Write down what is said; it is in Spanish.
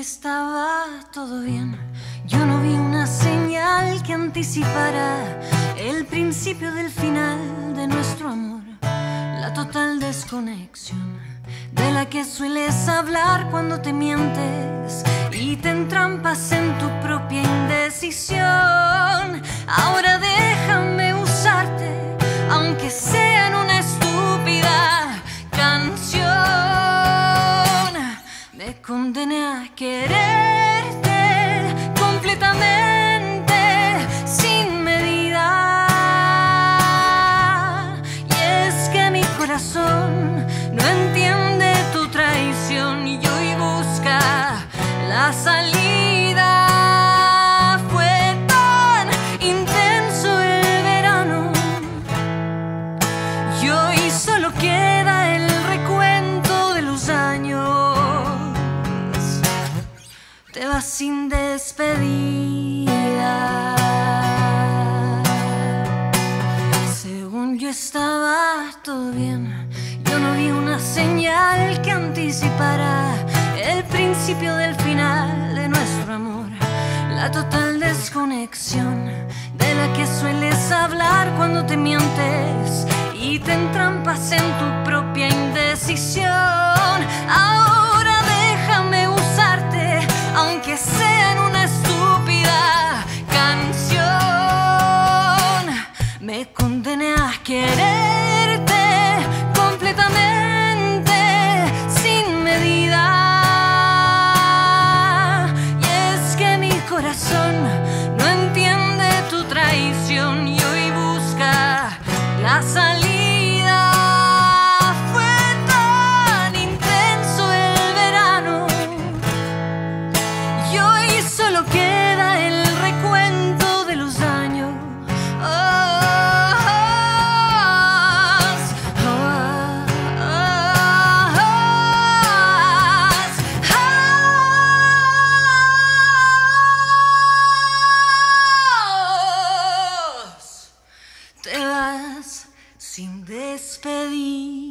estaba todo bien. Yo no vi una señal que anticipara el principio del final de nuestro amor. La total desconexión de la que sueles hablar cuando te mientes y te entrampas en tu propia indecisión. Ahora déjame usarte, aunque sea en una estúpida canción. Me condené a quererte completamente, sin medida. Y es que mi corazón no entiende tu traición y hoy busca la salida. Fue tan intenso el verano y hoy solo queda el recuento de los años. Te vas sin despedida. Según yo estaba todo bien, yo no vi una señal que anticipara el principio del final de nuestro amor. La total desconexión de la que sueles hablar cuando te mientes y te entrampas en tu propia indecisión. Ahora déjame usarte, aunque sea en una estúpida canción. Me condené a quererte completamente, sin medida. Y es que mi corazón no entiende tu traición y hoy busca la salida. Fue tan intenso el verano y hoy solo queda el recuento de los años. Te vas sin despedir.